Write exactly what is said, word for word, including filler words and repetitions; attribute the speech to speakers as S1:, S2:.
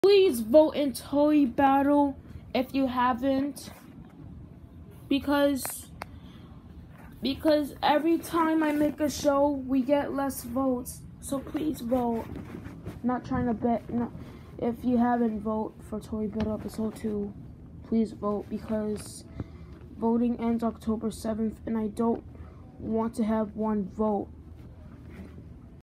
S1: Please vote in Toy Battle if you haven't, because because every time I make a show, we get less votes. So please vote. Not trying to bet. No, if you haven't vote for Toy Battle episode two, please vote, because voting ends October seventh, and I don't want to have one vote